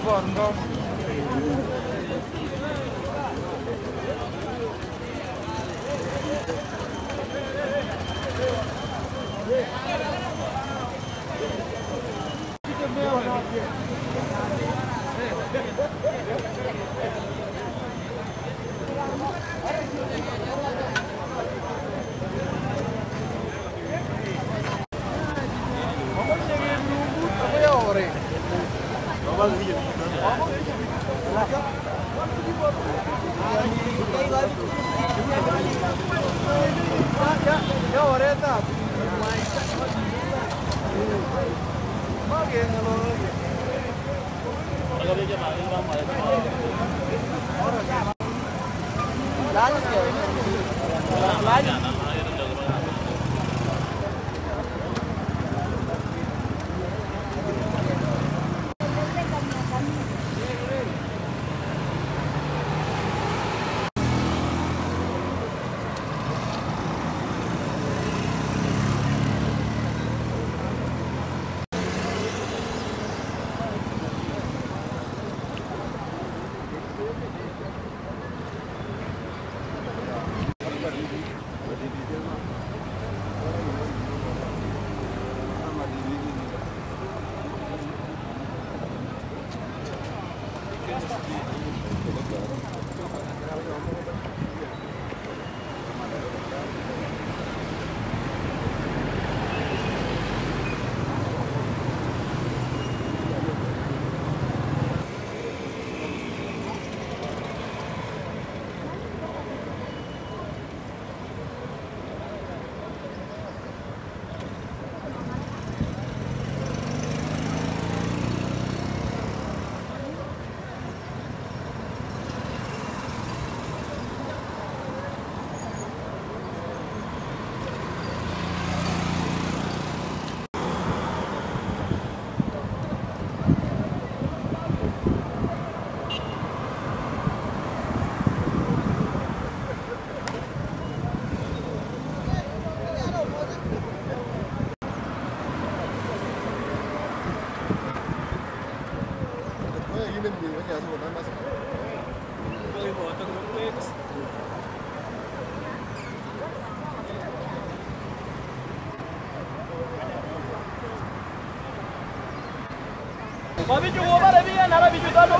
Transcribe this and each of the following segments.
Mami juga mana biar nara biju tano.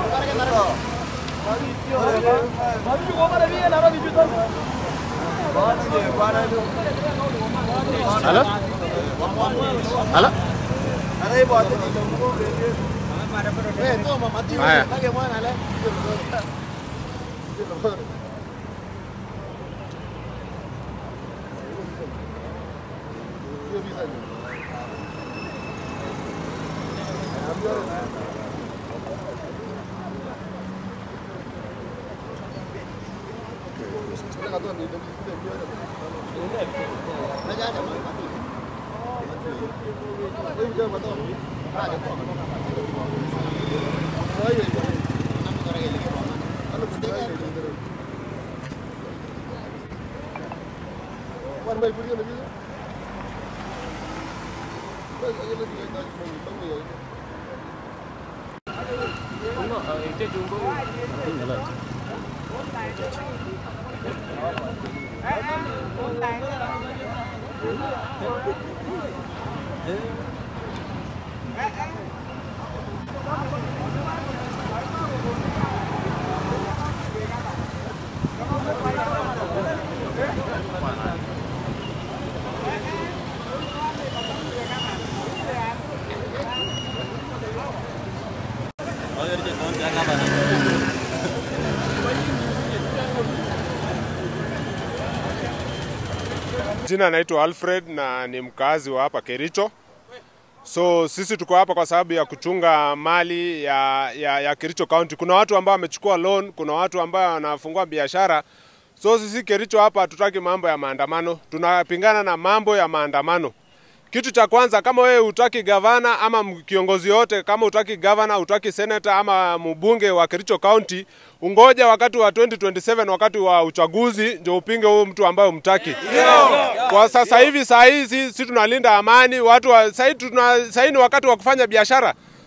Mami juga mana biar nara biju tano. Halo? Halo? Ada ibu ada di dalam. Itu mati. Bagaimana lah? Jina naitwa Alfred na ni mkazi wa hapa Kericho. So sisi tuko hapa kwa sababu ya kuchunga mali ya Kericho County. Kuna watu ambao wamechukua loan, kuna watu ambao wanafungua biashara. So sisi Kericho hapa hatutaki mambo ya maandamano. Tunapingana na mambo ya maandamano. Kitu cha kwanza, kama wewe hutaki gavana ama kiongozi yote, kama hutaki gavana, hutaki senator ama mbunge wa Kericho County, ungoja wakati wa 2027 wakati wa uchaguzi ndio upinge huyo mtu ambaye umtaki. Kwa sasa hivi saa hizi sisi tunalinda amani, watu sasa ni wakati wa kufanya biashara.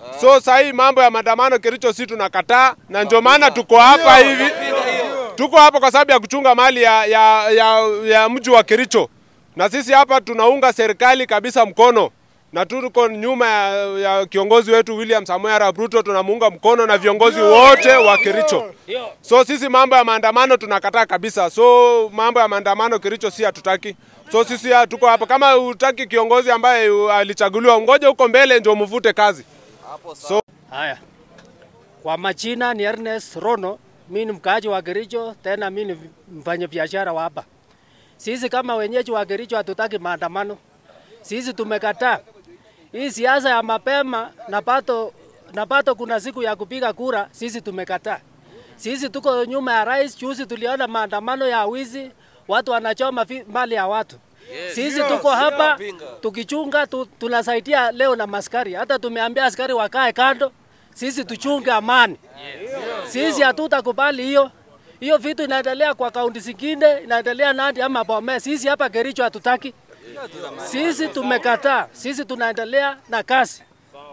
So sahi mambo ya maandamano Kericho si tunakataa, na ndio maana tuko hapa hivi. Tuko hapa kwa sababu ya kuchunga mali ya mji wa Kericho. Na sisi hapa tunaunga serikali kabisa mkono. Na tuko nyuma ya kiongozi wetu William Samoei Arap Ruto, tunamuunga mkono na viongozi wote wa Kericho. So sisi mambo ya maandamano tunakataa kabisa. So mambo ya maandamano Kericho si hatutaki. So sisi tuko hapa, kama utaki kiongozi ambaye alichaguliwa, ngoja huko mbele ndio mvute kazi. So haya, kwa majina ni Ernest Rono, mimi ni mkaaji wa Kericho, tena mimi ni mfanyabiashara wa hapa. Sisi kama wenyeji wa Kericho hatutaki maandamano. Sisi tumekataa hii siasa ya mapema na pato kuna siku ya kupiga kura. Sisi tumekataa. Sisi tuko nyuma ya rais. Juzi tuliona maandamano ya wizi, watu wanachoma mali ya watu. Sisi tuko hapa tukichunga, tunasaidia leo na maskari. Hata tumeambia askari wakae kando, sisi tuchunge amani. Sisi hatutakubali hiyo vitu inaendelea kwa kaunti zingine, inaendelea Nandi ama Bomet. Sisi hapa Kericho hatutaki. Sisi tumekataa. Sisi tunaendelea na kazi.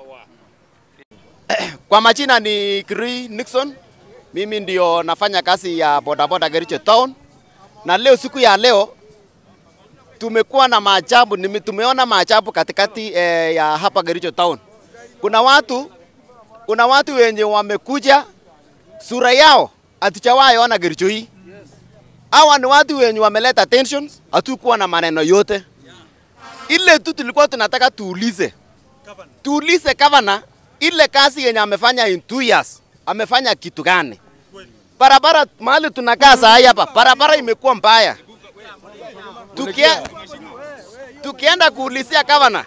Kwa majina ni Kiri Nixon. Mimi ndio nafanya kazi ya bodaboda Kericho Town. Na leo, siku ya leo, tumekuwa na maajabu, tumeona maajabu katikati ya hapa Kericho Town. Kuna watu wenye wamekuja, sura yao hatujawahi ona Kericho hii. Hawa ni watu wenye wameleta tensions, hatukuwa na maneno yote. Ile tu tulikuwa tunataka tuulize governor ile kazi yenye amefanya in 2 years, amefanya kitu gani? Barabara mahali tunakaa saa hapa, barabara imekuwa mbaya. Tukienda kuulizia governor,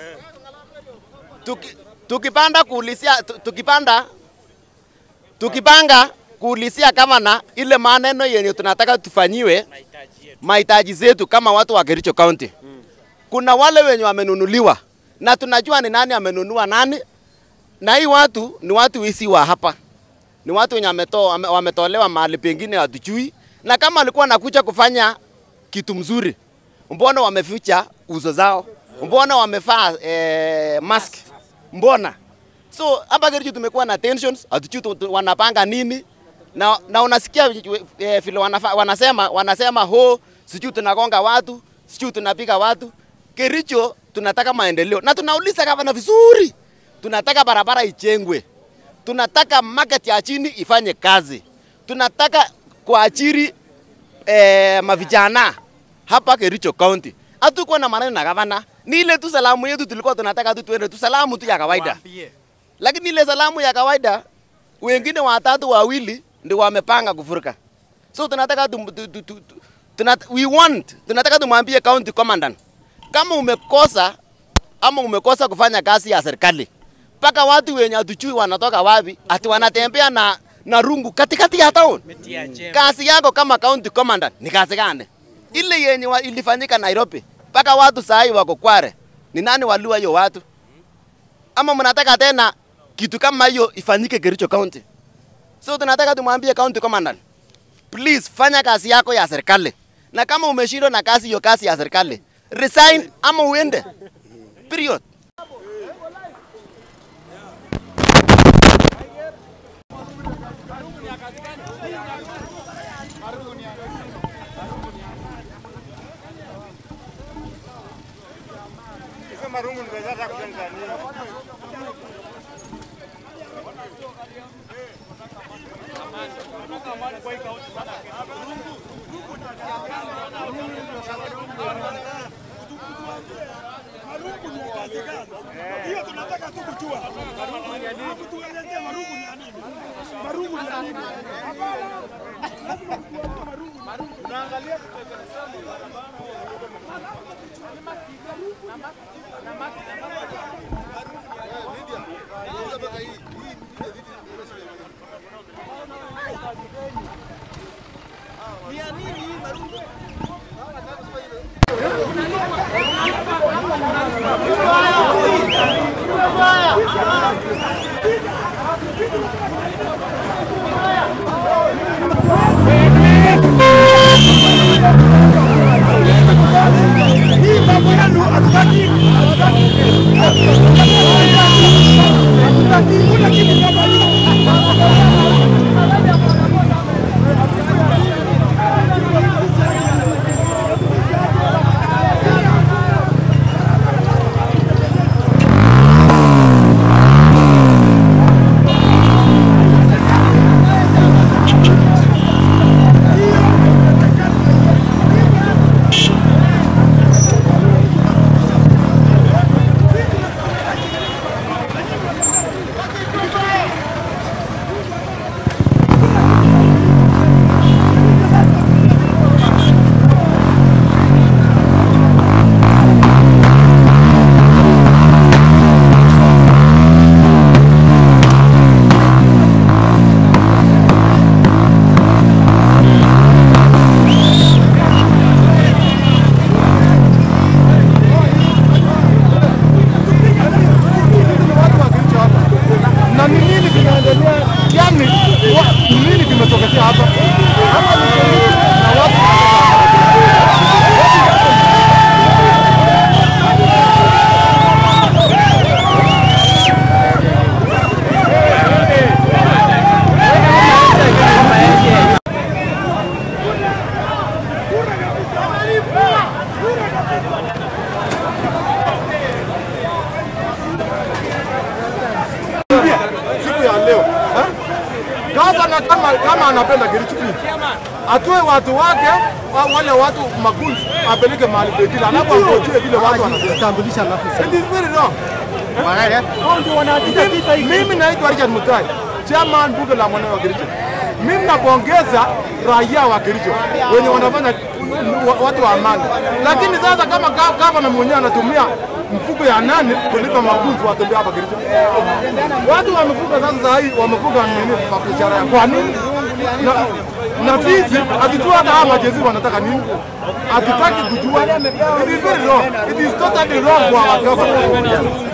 tukipanga kuulizia governor ile maneno yenye tunataka tufanyiwe mahitaji zetu kama watu wa Kericho County. Kuna wale wenye wamenunuliwa na tunajua ni nani amenunua nani, na hii watu ni watu wisi wa hapa. Ni watu wenye wametolewa mahali pengine hatujui, na kama walikuwa nakuja kufanya kitu mzuri, mbona wameficha uso zao? Mbona wamevaa mask? Mbona? So hapa Kericho tumekuwa na tensions, hatujui wanapanga nini, na unasikia vile wanasema ho, sijui tunagonga watu, sijui tunapiga watu. Kericho tunataka maendeleo, na tunauliza gavana vizuri. Tunataka barabara ijengwe. Tunataka market ya chini ifanye kazi. Tunataka kuajiri mavijana hapa Kericho County. Hatukuwa na maneno na gavana. Ni ile tu salamu yetu tulikuwa tunataka tu tuende tu salamu tu ya kawaida. Lakini ile salamu ya kawaida wengine watatu wawili ndio wamepanga kufuruka. So tunataka tunataka tumwambie county commandant, kama umekosa kufanya kazi ya serikali, paka watu wenye hatujui wanatoka wapi ati wanatembea na rungu katikati ya town. Kazi yako kama county commandant ni kazi gani? Ile yenye ilifanyika Nairobi, paka watu sahi wako Kware. Ni nani waliwa hiyo watu? Ama mnataka tena kitu kama hiyo ifanyike Kericho County? So tunataka tumwambie county commandant, please fanya kazi yako ya serikali. Na kama umeshindwa na kazi hiyo, kazi ya serikali, resign ama uende. Period. Hiyo tunataka tu kujua. Marungu ni nini? Tunaangalia Gavana kama anapenda Kericho atoe watu wake wale watu makundi apeleke mahali pengine, alafu angojee vile watu wanatambulisha alafu. It is very wrong. Mimi naitwa Richard Mutai, chairman bunge la mwana wa Kericho. Mimi napongeza raia wa Kericho wenye wanafanya watu wa amani, lakini sasa kama gavana mwenyewe anatumia mfuko ya nani kulipa makundi watembea hapa Kericho. Watu wamefuka sasa hii wamefuka nini kwa biashara ya kwa nini? Na sisi hatujua hata hawa majezi wanataka nini. Hatutaki kujua. It is very wrong. It is totally wrong for our government.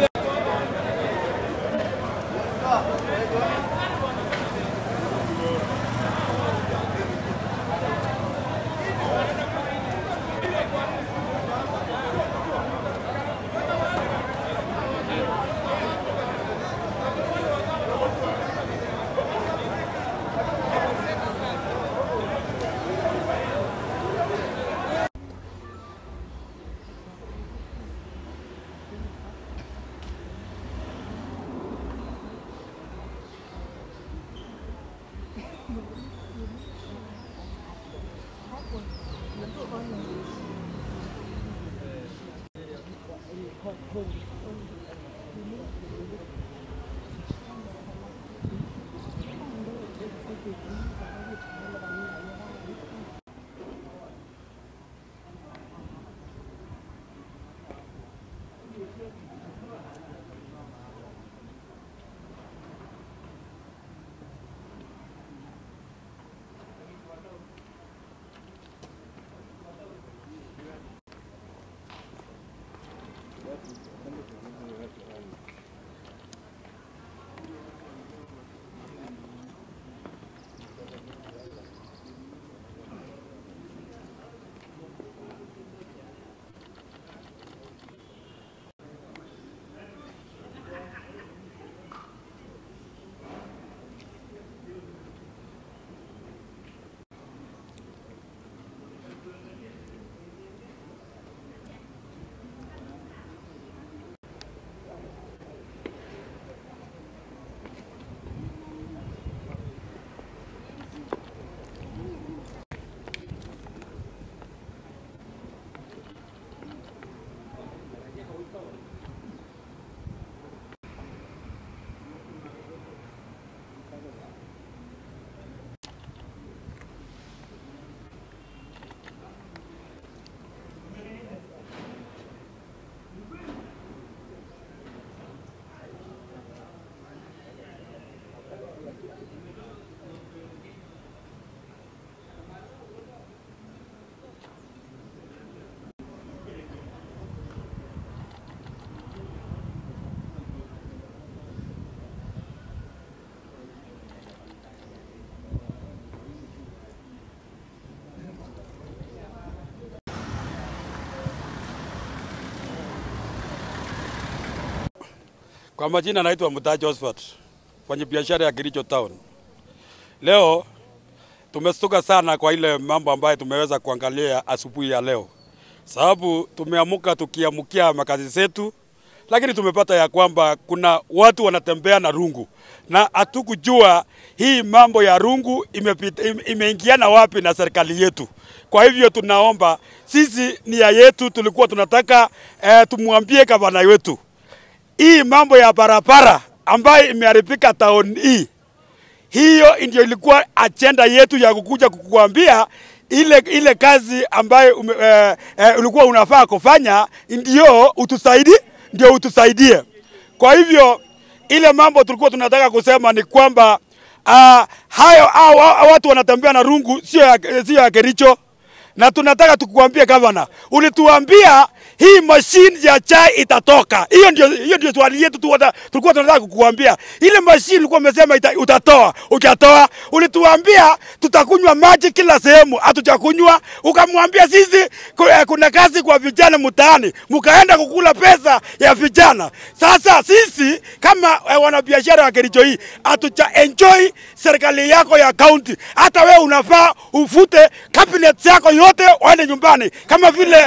Kwa majina naitwa Mutai Josephat, mfanya biashara ya Kericho Town. Leo tumestuka sana kwa ile mambo ambayo tumeweza kuangalia asubuhi ya leo. Sababu tumeamuka tukiamukia makazi zetu, lakini tumepata ya kwamba kuna watu wanatembea na rungu. Na hatukujua hii mambo ya rungu imeingiana wapi na serikali yetu. Kwa hivyo tunaomba, sisi nia yetu tulikuwa tunataka tumwambie gavana wetu, hii mambo ya barabara ambayo imeharibika town hii, hiyo ndio ilikuwa agenda yetu ya kukuja kukuambia ile kazi ambayo ulikuwa unafaa kufanya ndio utusaidie. Kwa hivyo ile mambo tulikuwa tunataka kusema ni kwamba watu wanatembea na rungu sio ya Kericho, na tunataka tukuambie gavana, ulituambia hii machine ya chai itatoka. Hiyo ndio swali yetu tulikuwa tunataka kukuambia. Ile machine ulikuwa umesema utatoa, ukatoa. Ulituambia tutakunywa maji kila sehemu, hatujakunywa. Ukamwambia sisi kuna kazi kwa vijana mtaani, mkaenda kukula pesa ya vijana. Sasa sisi kama wanabiashara wa Kericho hii hatuja enjoy serikali yako ya county. Hata wewe unafaa ufute cabinet yako yote waende nyumbani kama vile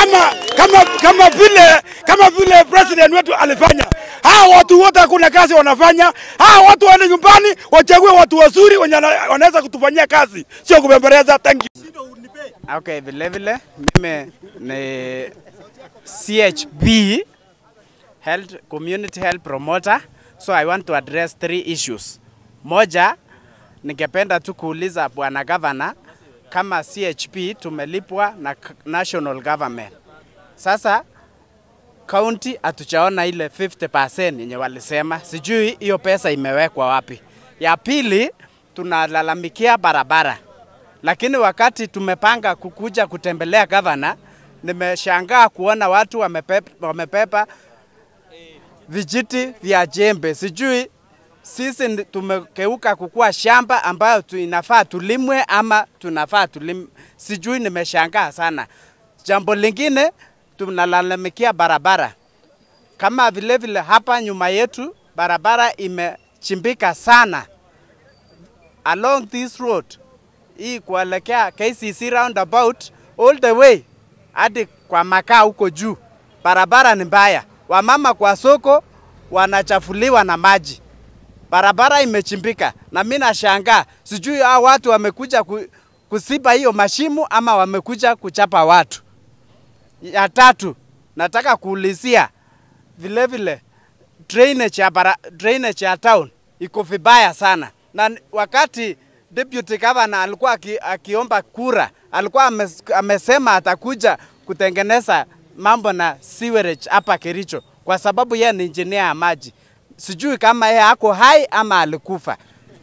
president wetu alifanya. Hawa watu wote hakuna kazi wanafanya. Hawa watu waende nyumbani, wachague watu wazuri wenye wanaweza kutufanyia kazi, sio kubembeleza. Thank you. Okay, vile mimi ni CHB Health Community Health Promoter, so I want to address 3 issues. Moja, ningependa tu kuuliza bwana governor kama CHP tumelipwa na national government. Sasa county hatujaona ile 50% yenye walisema, sijui hiyo pesa imewekwa wapi. Ya pili, tunalalamikia barabara. Lakini wakati tumepanga kukuja kutembelea governor, nimeshangaa kuona watu wamepepa vijiti vya jembe. Sijui sisi tumekeuka kukua shamba ambayo inafaa tulimwe ama tunafaa tulim. Sijui, nimeshangaa sana. Jambo lingine, tunalalamikia barabara. Kama vile hapa nyuma yetu barabara imechimbika sana along this road. Hii kuelekea KCC roundabout all the way hadi kwa makaa huko juu. Barabara ni mbaya. Wamama kwa soko wanachafuliwa na maji. Barabara imechimbika na mimi nashangaa, sijui hao watu wamekuja kusiba hiyo mashimo ama wamekuja kuchapa watu. Ya tatu, nataka kuulizia vile drainage ya town iko vibaya sana. Na wakati deputy governor alikuwa akiomba kura, alikuwa amesema atakuja kutengeneza mambo na sewerage hapa Kericho kwa sababu yeye ni engineer ya maji. Sijui kama yeye ako hai ama alikufa.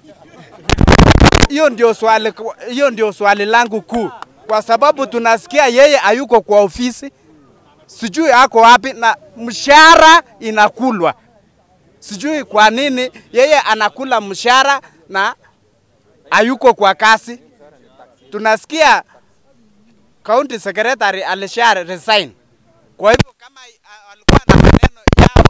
Hiyo ndio swali langu kuu, kwa sababu tunasikia yeye hayuko kwa ofisi. Sijui ako wapi na mshahara inakulwa. Sijui kwa nini yeye anakula mshahara na hayuko kwa kasi. Tunasikia county secretary alisha resign. Kwa hivyo kama alikuwa na maneno yao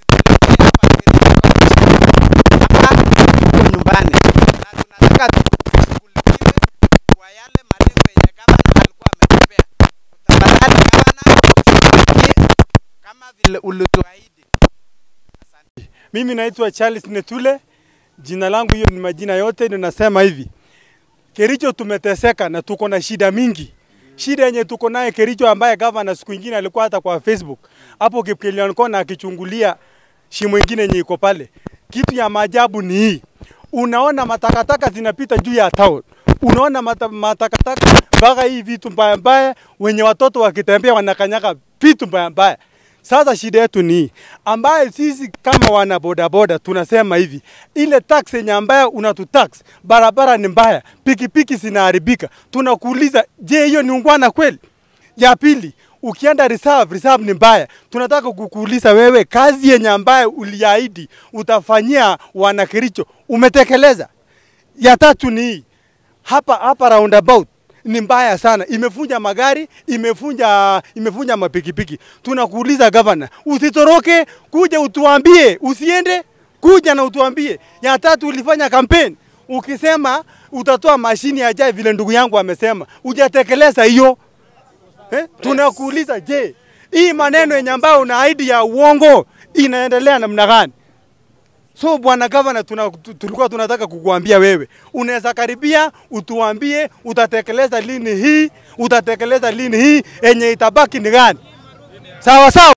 wasituletee hapa nyumbani. Na tunataka tushughulikiwe kwa yale malengo yenye governor alikuwa ametupea. Tafadhali governor, kama vile ulituahidi. Asante. Mimi naitwa Charles Netule. Jina langu hiyo ni majina yote, ninasema hivi. Kericho tumeteseka na tuko na shida mingi. Shida yenye tuko naye Kericho ambaye governor siku nyingine alikuwa hata kwa Facebook. Hapo Kipkelion Kona akichungulia shimo nyingine yenye iko pale. Kitu ya maajabu ni hii. Unaona matakataka zinapita juu ya town. Unaona matakataka mpaka hii vitu mbaya mbaya, wenye watoto wakitembea wanakanyaga vitu mbaya mbaya. Sasa shida yetu ni ambaye sisi kama wana bodaboda tunasema hivi, ile tax yenye ambaye unatutax, barabara ni mbaya, pikipiki zinaharibika. Tunakuuliza, je, hiyo ni ungwana kweli? Ya pili, ukienda reserve ni mbaya. Tunataka kukuuliza wewe, kazi yenye ambaye uliahidi utafanyia wana Kericho umetekeleza? Ya tatu ni hapa roundabout ni mbaya sana, imefunja magari, imefunja mapikipiki. Tunakuuliza governor, usitoroke, kuja utuambie, usiende, kuja na utuambie. Ya tatu, ulifanya campaign ukisema utatoa mashini ya jai vile ndugu yangu amesema, hujatekeleza hiyo. Tunakuuliza, je, hii maneno yenye ambayo unaahidi ya uongo inaendelea namna gani? So bwana governor, tulikuwa tunataka kukuambia wewe, unaweza karibia utuambie utatekeleza lini hii, enye itabaki ni gani? Sawa sawa.